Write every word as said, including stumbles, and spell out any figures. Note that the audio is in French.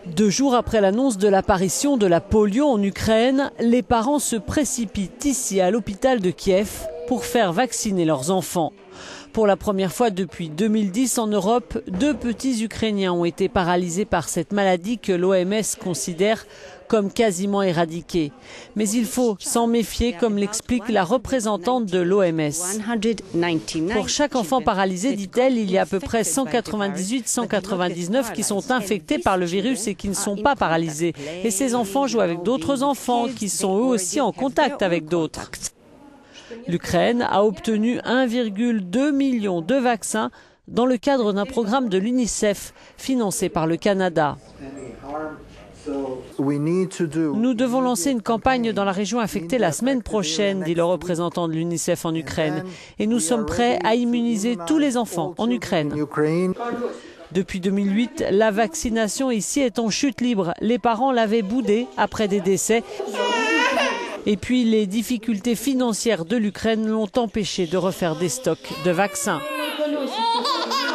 Deux jours après l'annonce de l'apparition de la polio en Ukraine, les parents se précipitent ici à l'hôpital de Kiev pour faire vacciner leurs enfants. Pour la première fois depuis deux mille dix en Europe, deux petits Ukrainiens ont été paralysés par cette maladie que l'O M S considère comme quasiment éradiquée. Mais il faut s'en méfier, comme l'explique la représentante de l'O M S. Pour chaque enfant paralysé, dit-elle, il y a à peu près cent quatre-vingt-dix-huit à cent quatre-vingt-dix-neuf qui sont infectés par le virus et qui ne sont pas paralysés. Et ces enfants jouent avec d'autres enfants qui sont eux aussi en contact avec d'autres. L'Ukraine a obtenu un virgule deux million de vaccins dans le cadre d'un programme de l'UNICEF financé par le Canada. Nous devons lancer une campagne dans la région affectée la semaine prochaine, dit le représentant de l'UNICEF en Ukraine. Et nous sommes prêts à immuniser tous les enfants en Ukraine. Depuis deux mille huit, la vaccination ici est en chute libre. Les parents l'avaient boudée après des décès. Et puis les difficultés financières de l'Ukraine l'ont empêché de refaire des stocks de vaccins.